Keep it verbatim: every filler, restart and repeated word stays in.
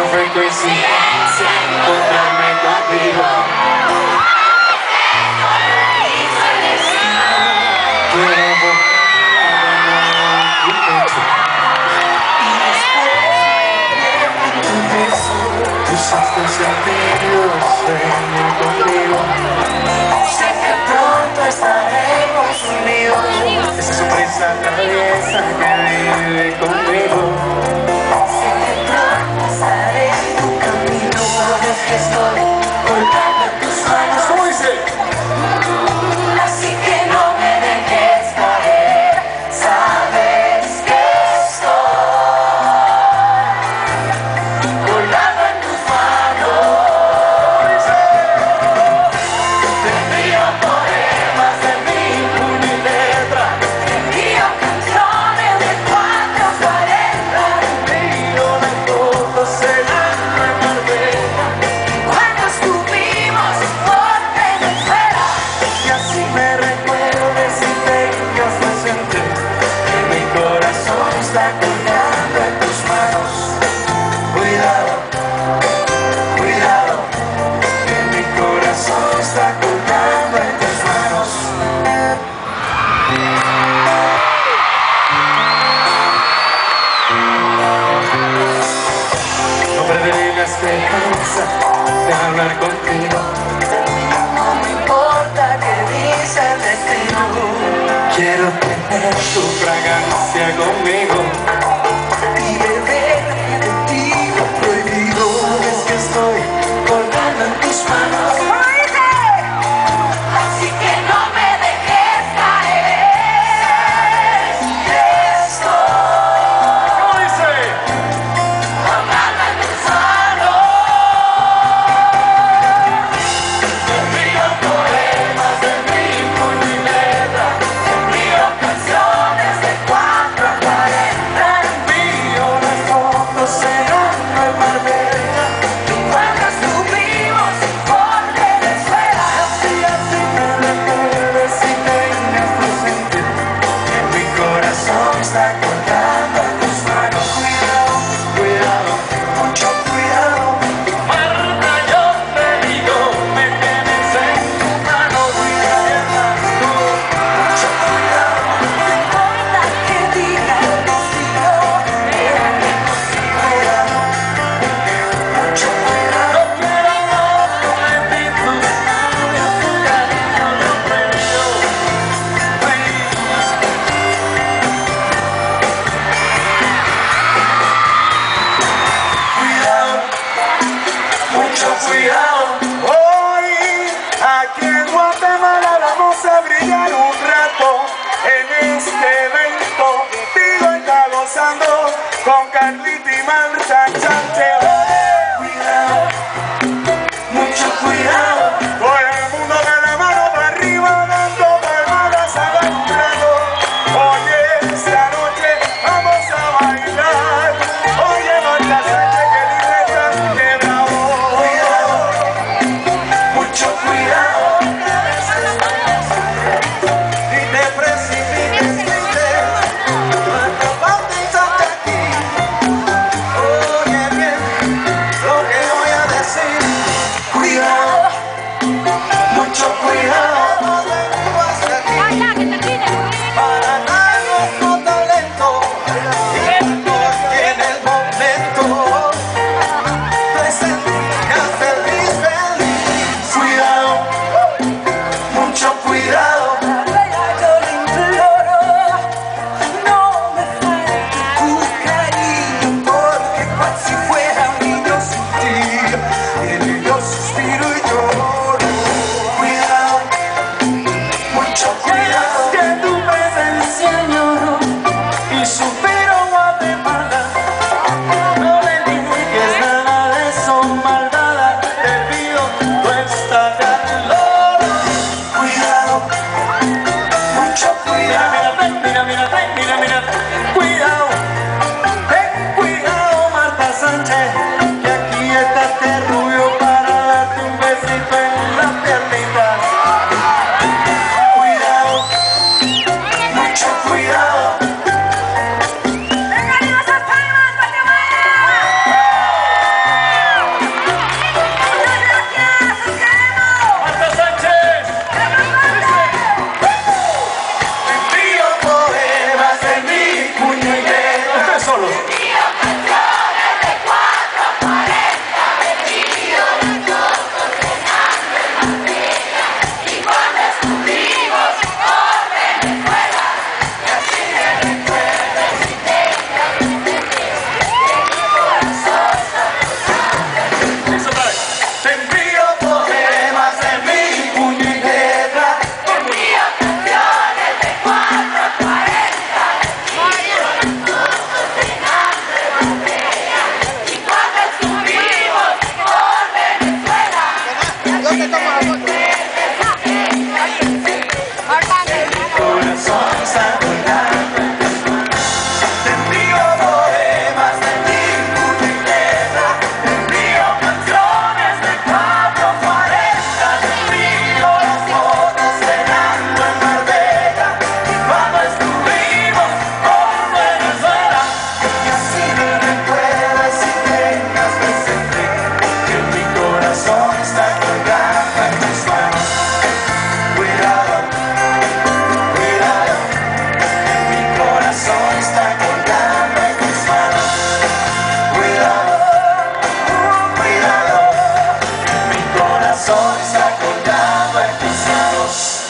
fue coincidencia encontrarme contigo. Pero vos abandonaste tu pecho. Y después de tu beso, usaste sentidos sueño conmigo. Sé que pronto estaremos unidos. Esa sonrisa traviesa que vive conmigo. Sé que pronto estaré en tu camino. Sabes que estoy colgando en tus manos. ¿Cómo dice? Así que no me dejes caer. Sabes que estoy colgando en tus manos. Te envío poemas de mi puño y letra. Te envío canciones de cuatro a cuarenta. Te envío las fotos en alma en Marbella. Cuando estuvimos por Venezuela. Y así me recuerdes y tengas presente que mi corazón está colgando en tus manos. Cuidado, cuidado, que mi corazón está colgando en tus manos. No perderé la esperanza de hablar contigo. No me importa qué dice el destino. Quiero tener tu fragancia conmigo y beber de ti lo prohibido. Es que estoy colgando en tus manos. Así que no me dejes caer. Estoy ¿cómo dice? Colgando en tus manos. Te envío poemas de mi puño y letra. Te envío canciones de cuatro a cuarenta. Te envío las fotos en alma en Marbella. Cuando estuvimos por Venezuela. Así, así me recuerdes y tengas presente que mi corazón está colgando en tus manos. Cuidado, cuidado, mucho cuidado. Marta, yo te digo, me tienes en tu mano. Cuidado, tú, mucho cuidado. No importa que digan contigo, quédate contigo. Mucho cuidado. No quiero más de ti, tus labios, tu cariño, lo previo. Cuidado, mucho cuidado. Hoy, aquí en Guatemala vamos a brillar un rato en este evento. Contigo está gozando con Carlita y Marta Chanteo. Cuidado, mucho cuidado. Todo el mundo de la mano para arriba dando palmadas al alumbrado. Oye, esta noche vamos a bailar. Oye, Marta Sánchez, que libre tan quebrado. Cuidado, mucho cuidado. Y te precipites, Marta, bautizate aquí. Oye bien. está colgando en tus manos. Te envío poemas de mi puño y letra, te envío canciones de cuatro cuarenta, te envío las fotos cenando en Marbella y cuando estuvimos por Venezuela. Y así me recuerdas y tengas presente que mi corazón está colgando en tus manos. Cuidado, cuidado, mi corazón está colgando en tus manos. Cuidado, cuidado, mi corazón está colgando en tus manos.